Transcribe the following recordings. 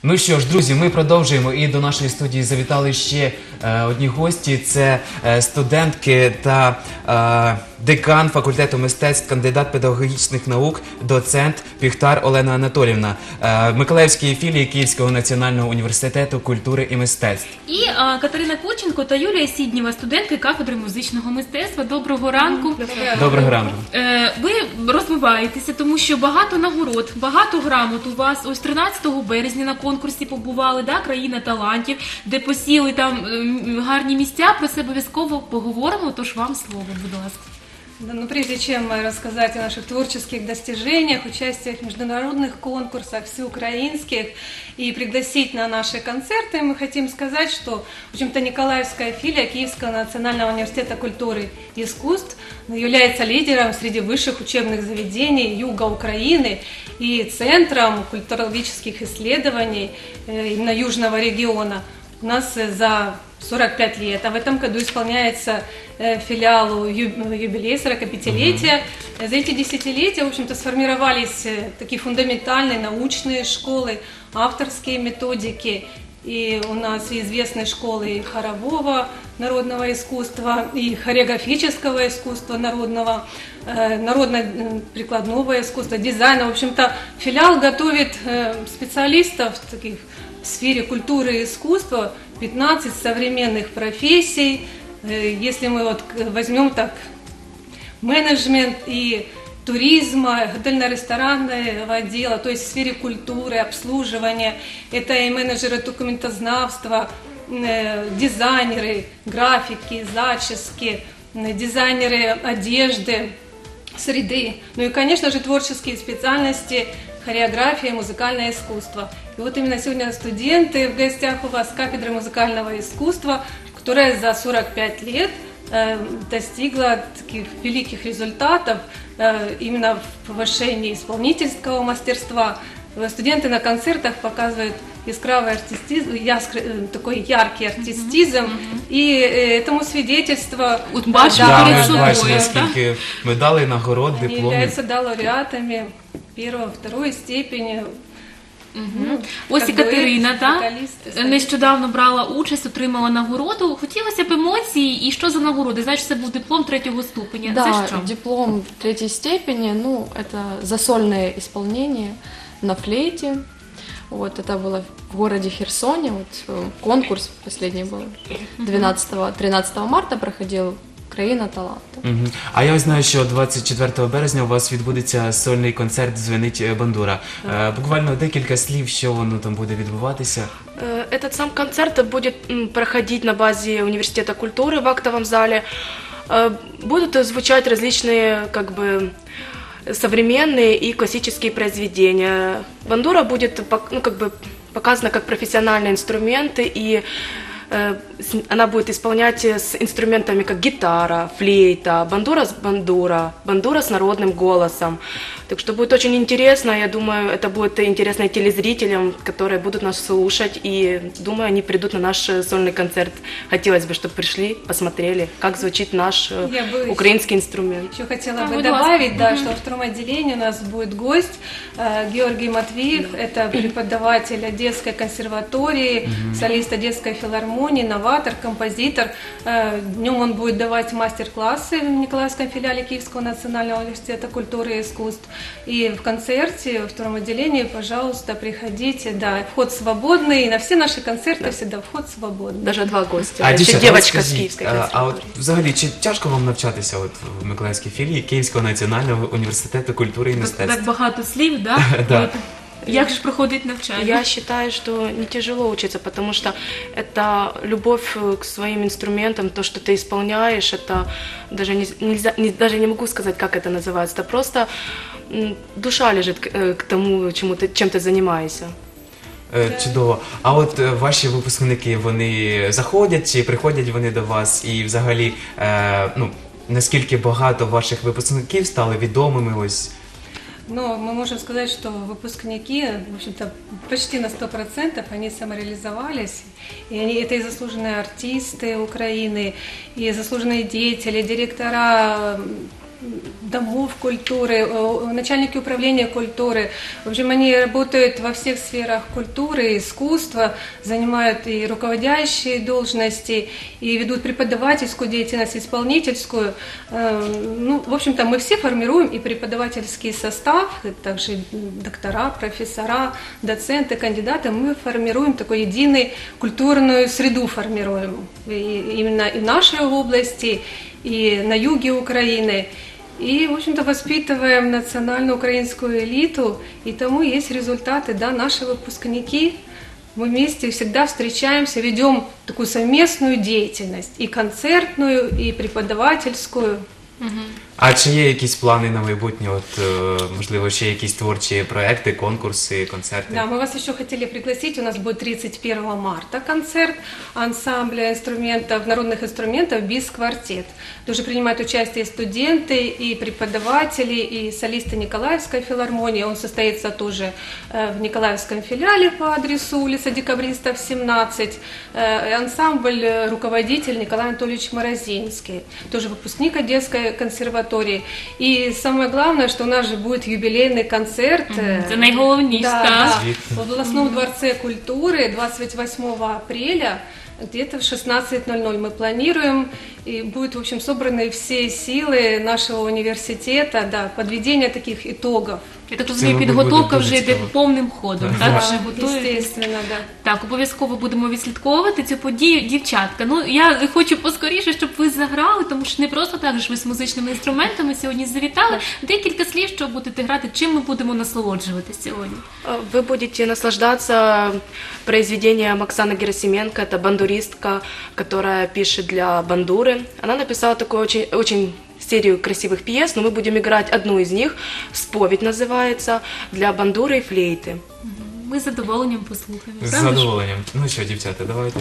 Ну що ж, друзі, ми продовжуємо, і до нашої студії завітали ще одні гості. Це студентки та декан факультету мистецтв, кандидат педагогічних наук, доцент Піхтар Олена Анатоліївна, Миколаївської філії Київського національного університету культури і мистецтв. І Катерина Курченко та Юлія Сіднєва, студентки кафедри музичного мистецтва. Доброго ранку. Доброго ранку. Ви розвиваєтеся, тому що багато нагород, багато грамот у вас. Ось 13 березня на конкурсі побували, да, «Країна талантів», де посіли там гарні місця. Про це обов'язково поговоримо, тож вам слово, будь ласка. Да, ну, прежде чем рассказать о наших творческих достижениях, участиях в международных конкурсах, всеукраинских и пригласить на наши концерты, мы хотим сказать, что, в общем-то, Николаевская филия Киевского национального университета культуры и искусств является лидером среди высших учебных заведений юга Украины и центром культурологических исследований именно южного региона. У нас за 45 лет, а в этом году исполняется филиалу юбилей 45-летия. За эти десятилетия, в общем-то, сформировались такие фундаментальные научные школы, авторские методики. И у нас известны школы и хорового народного искусства, и хореографического искусства народного, народно-прикладного искусства, дизайна. В общем-то, филиал готовит специалистов таких в сфере культуры и искусства, 15 современных профессий. Если мы вот возьмем так менеджмент и туризма, готельно-ресторанного отдела, то есть в сфере культуры, обслуживания, это и менеджеры документознавства, дизайнеры, графики, зачески, дизайнеры одежды, среды, ну и, конечно же, творческие специальности, хореография, музыкальное искусство. И вот именно сегодня студенты в гостях у вас кафедры музыкального искусства, которая за 45 лет достигла таких великих результатов именно в повышении исполнительского мастерства. Студенты на концертах показывают яскравый артистизм, такой яркий артистизм, и этому свидетельство... Вот бачимо перед собою, скільки медалей, нагород, Они дипломів. являются да, лауреатами первой, второй степени. Ось і Катерина, так, нещодавно брала участь, отримала нагороду. Хотілося б емоцій, і що за нагороди? Знаєш, це був диплом 3-го ступеня. Да, Це що? диплом 3-й степени, ну, это за сольное исполнение на флейте. Вот, это было в городе Херсоне, вот, конкурс последний был, 13 марта проходил, «Країна таланту». А я знаю, що 24 березня у вас відбудеться сольний концерт «Дзвенить бандура». Буквально декілька слів, що воно там буде відбуватися. Этот сам концерт будет проходить на базе университета культуры в актовом зале. Будут звучать различные, как бы, современные и классические произведения. Бандура будет, ну, как бы, показана как профессиональный инструмент, и она будет исполнять с инструментами, как гитара, флейта, бандура с народным голосом. Так что будет очень интересно, я думаю, это будет интересно и телезрителям, которые будут нас слушать, и думаю, они придут на наш сольный концерт. Хотелось бы, чтобы пришли, посмотрели, как звучит наш украинский инструмент. Еще хотела бы добавить, да, что во втором отделении у нас будет гость Георгий Матвеев, это преподаватель Одесской консерватории, солист Одесской филармонии, новатор, композитор. Днем он будет давать мастер-классы в Николаевском филиале Киевского национального университета культуры и искусств. И в концерте, во втором отделении, пожалуйста, приходите, да, вход свободный, и на все наши концерты всегда вход свободный. Даже 2 гостя. А, Ще дівчата, девочка от з скажіть, Київської а от консерваторії. взагалі, чи тяжко вам навчатися от в Миколаївській філії Київського національного університету культури і мистецтв? Так багато слів, да? Да. Як же проходить навчання? Я считаю, что не тяжело учиться, потому что это любовь к своим инструментам, то, что ты исполняешь, это даже даже не могу сказать, как это называется, это просто душа лежит к тому, чем ты занимаешься. Чудово. А от ваші випускники, вони заходять чи приходять вони до вас? І взагалі, ну, наскільки багато ваших випускників стали відомими ось? Но мы можем сказать, что выпускники, в общем-то, почти на 100% они самореализовались. И это и заслуженные артисты Украины, и заслуженные деятели, директора домов культуры, начальники управления культуры. В общем, они работают во всех сферах культуры, искусства, занимают и руководящие должности, и ведут преподавательскую деятельность, исполнительскую. Ну, в общем-то, мы все формируем и преподавательский состав, и также доктора, профессора, доценты, кандидаты. Мы формируем такую единую культурную среду, формируем именно и в нашей области, и на юге Украины. И, в общем-то, воспитываем национальную украинскую элиту, и тому есть результаты, да, наши выпускники. Мы вместе всегда встречаемся, ведем такую совместную деятельность, и концертную, и преподавательскую. А чи є якісь плани на майбутнє? От, можливо, ще якісь творчі проекти, конкурси, концерти? Да, мы вас еще хотели пригласить, у нас будет 31 марта концерт ансамбля инструментов, народных инструментов «Бис-квартет». Тоже принимают участие студенты и преподаватели, и солисты Николаевской филармонии. Он состоится тоже в Николаевском филиале по адресу улица Декабристов, 17. Ансамбль руководитель Николай Анатольевич Морозинский, тоже выпускник Одесской консерватории. И самое главное, что у нас же будет юбилейный концерт. Це найголовніше, так? В областном дворце культуры 28 апреля где-то в 16:00 мы планируем, и будут, в общем, собраны все силы нашего университета, да, подведение таких итогов. Я так розумію, мабуть, підготовка буде вже дуже йде цікаво. повним ходом, так? Вже готуєтесь? Естественно, да. Так, обов'язково будемо відслідковувати цю подію. Дівчатка, ну я хочу поскоріше, щоб ви заграли, тому що не просто так ж ви з музичними інструментами сьогодні завітали. Декілька слів, що будете грати, чим ми будемо насолоджуватися сьогодні. Вы будете наслаждаться произведением Оксаны Герасименко, это бандуристка, которая пишет для бандуры. Она написала такую очень серию красивых пьес, но мы будем играть одну из них, «Споведь» называется, для бандуры и флейты. Ми з задоволенням послухаємо. З правда ж? задоволенням. Ну що, дівчата, давайте.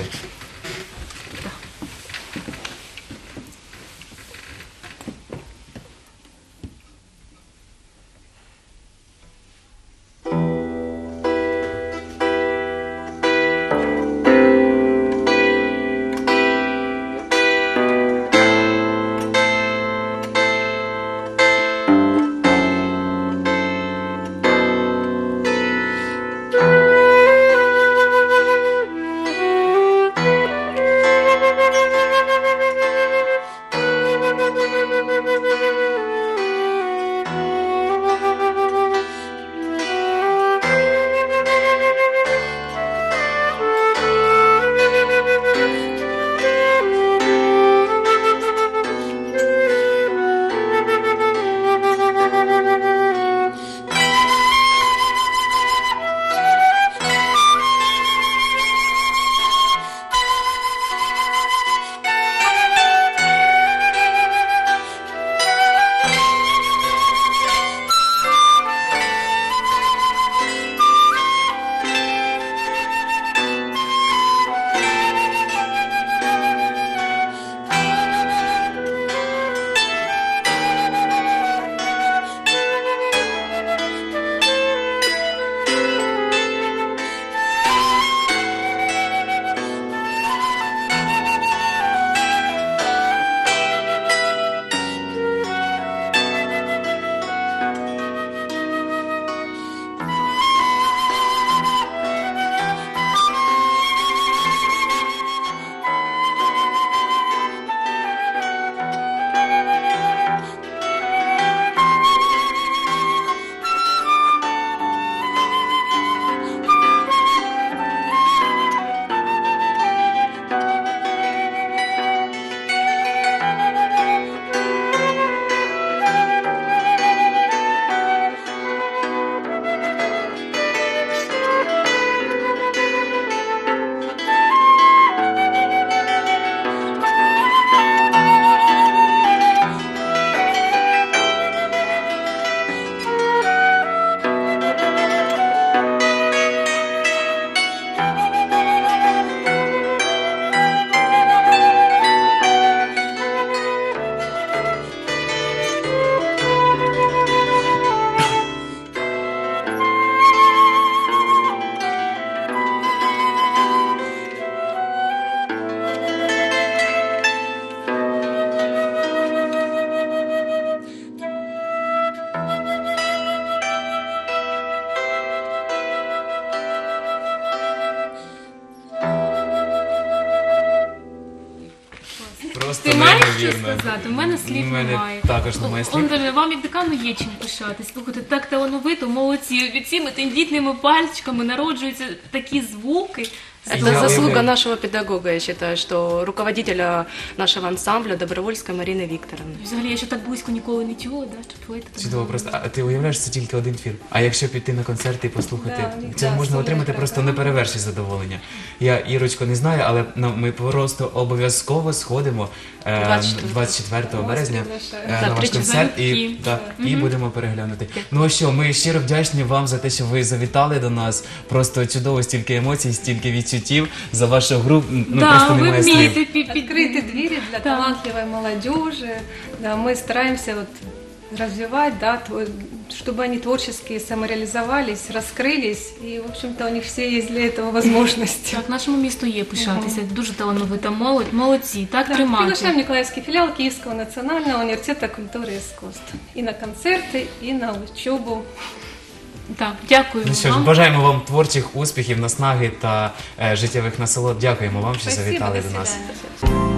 неймовірно. сказати. У мене слів У мене немає. також немає слів. Антоне, вам як декану є чим пишатись. Слухайте, так талановито, молодці. Від цими тендітними пальчиками народжуються такі звуки. Это Я заслуга уверен. нашего педагога, я считаю, что руководителя нашего ансамбля Добровольской Марины Викторовны. Взагалі, я ще так близько ніколи не чула, да, щоб флейта так Чудово, просто а ти уявляєш, це тільки один фільм. А якщо піти на концерти і послухати, Да, у них, це да, можна сольна отримати просто програма. непереверші задоволення. Я Ірочко не знаю, але ми просто обов'язково сходимо 24 березня приглашаю. на Так, ваш 3 концерт і, чоловіки. так, і будемо переглянути. Ну а що, ми щиро вдячні вам за те, що ви завітали до нас. Просто чудово, стільки емоцій, стільки відчуттів за вашу гру. Ну да, просто ви немає вмієте слів. Открыты двери для Да. талантливой молодежи. Да, мы стараемся вот развивать, да, чтобы они творчески самореализовались, раскрылись, и, в общем-то, у них все есть для этого возможности. Так, нашому місту є пишатися. Дуже талановита молодь. Молодці, так Да, тримати. приглашаем Николаевский филиал Киевского национального университета культуры и искусств. И на концерты, и на учебу. Так, дякую Ну що ж, вам. бажаємо вам творчих успіхів, наснаги та життєвих насолод. Дякуємо вам, що Спасибо, завітали до до нас. свидания.